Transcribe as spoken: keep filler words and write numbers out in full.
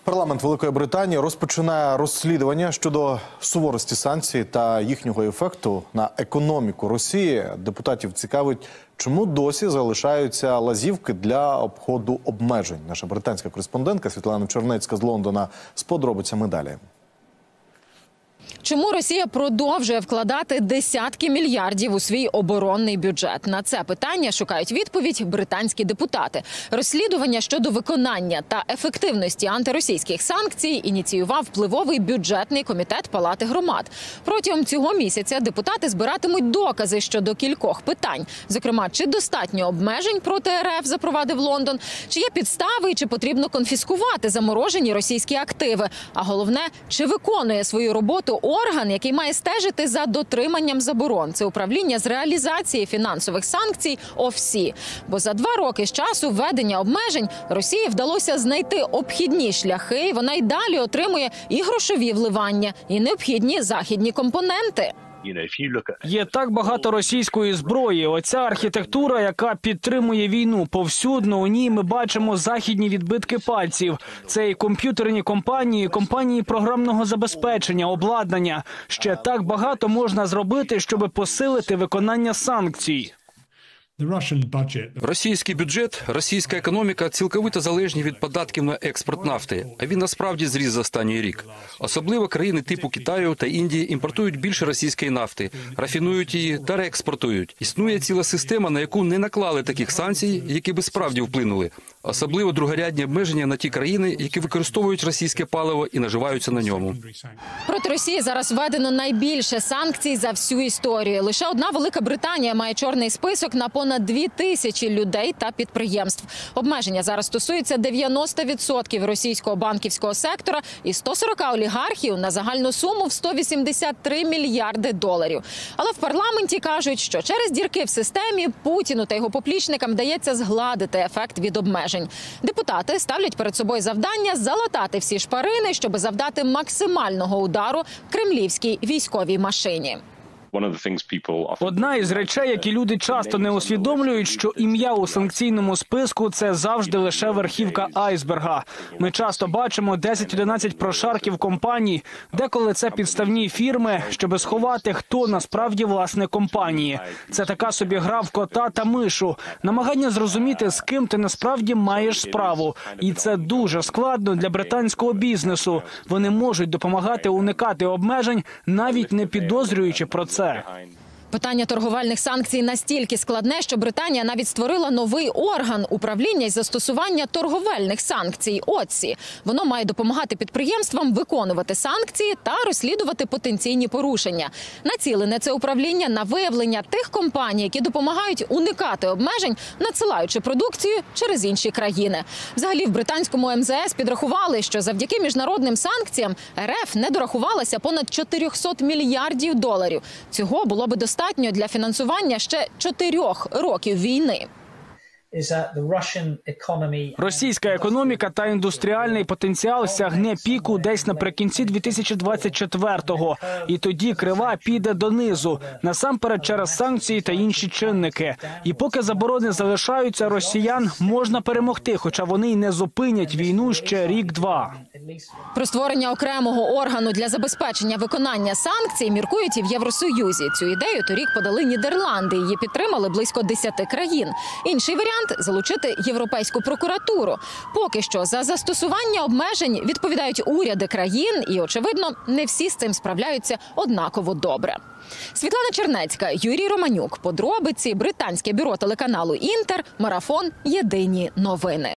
Парламент Великої Британії розпочинає розслідування щодо суворості санкцій та їхнього ефекту на економіку Росії. Депутатів цікавить, чому досі залишаються лазівки для обходу обмежень. Наша британська кореспондентка Світлана Чернецька з Лондона з подробицями далі. Чому Росія продовжує вкладати десятки мільярдів у свій оборонний бюджет? На це питання шукають відповідь британські депутати. Розслідування щодо виконання та ефективності антиросійських санкцій ініціював впливовий бюджетний комітет Палати громад. Протягом цього місяця депутати збиратимуть докази щодо кількох питань. Зокрема, чи достатньо обмежень проти РФ запровадив Лондон, чи є підстави і чи потрібно конфіскувати заморожені російські активи. А головне, чи виконує свою роботу орган, який має стежити за дотриманням заборон. Це управління з реалізації фінансових санкцій ОФСІ. Бо за два роки з часу введення обмежень Росії вдалося знайти обхідні шляхи, і вона й далі отримує і грошові вливання, і необхідні західні компоненти. Є так багато російської зброї. Оця архітектура, яка підтримує війну. Повсюдно у ній ми бачимо західні відбитки пальців. Це і комп'ютерні компанії, компанії програмного забезпечення, обладнання. Ще так багато можна зробити, щоб посилити виконання санкцій. Російський бюджет, російська економіка цілковито залежні від податків на експорт нафти, а він насправді зріс за останній рік. Особливо країни типу Китаю та Індії імпортують більше російської нафти, рафінують її та реекспортують. Існує ціла система, на яку не наклали таких санкцій, які би справді вплинули. Особливо другорядні обмеження на ті країни, які використовують російське паливо і наживаються на ньому. Проти Росії зараз введено найбільше санкцій за всю історію. Лише одна Велика Британія має чорний список на понад дві тисячі людей та підприємств. Обмеження зараз стосуються дев'яноста відсотків російського банківського сектора і ста сорока олігархів на загальну суму в сто вісімдесят три мільярди доларів. Але в парламенті кажуть, що через дірки в системі Путіну та його поплічникам вдається згладити ефект від обмежень. Депутати ставлять перед собою завдання залатати всі шпарини, щоб завдати максимального удару кремлівській військовій машині. Одна із речей, які люди часто не усвідомлюють, що ім'я у санкційному списку – це завжди лише верхівка айсберга. Ми часто бачимо десять-одинадцять прошарків компаній, деколи це підставні фірми, щоб сховати, хто насправді власник компанії. Це така собі гра в кота та мишу, намагання зрозуміти, з ким ти насправді маєш справу. І це дуже складно для британського бізнесу. Вони можуть допомагати уникати обмежень, навіть не підозрюючи про це. Питання торговельних санкцій настільки складне, що Британія навіть створила новий орган управління із застосування торговельних санкцій – ОТСІ. Воно має допомагати підприємствам виконувати санкції та розслідувати потенційні порушення. Націлене це управління на виявлення тих компаній, які допомагають уникати обмежень, надсилаючи продукцію через інші країни. Взагалі в британському ем зе ес підрахували, що завдяки міжнародним санкціям РФ не дорахувалася понад чотирьсот мільярдів доларів. Цього було би достатньо для фінансування ще чотирьох років війни. Російська економіка та індустріальний потенціал сягне піку десь наприкінці дві тисячі двадцять четвертого. І тоді крива піде донизу, насамперед через санкції та інші чинники. І поки заборони залишаються, росіян можна перемогти, хоча вони й не зупинять війну ще рік-два. Про створення окремого органу для забезпечення виконання санкцій міркують і в Євросоюзі. Цю ідею торік подали Нідерланди, її підтримали близько десяти країн. Інший варіант – залучити Європейську прокуратуру. Поки що за застосування обмежень відповідають уряди країн і, очевидно, не всі з цим справляються однаково добре. Світлана Чернецька, Юрій Романюк. Подробиці. Британське бюро телеканалу «Інтер». Марафон. Єдині новини.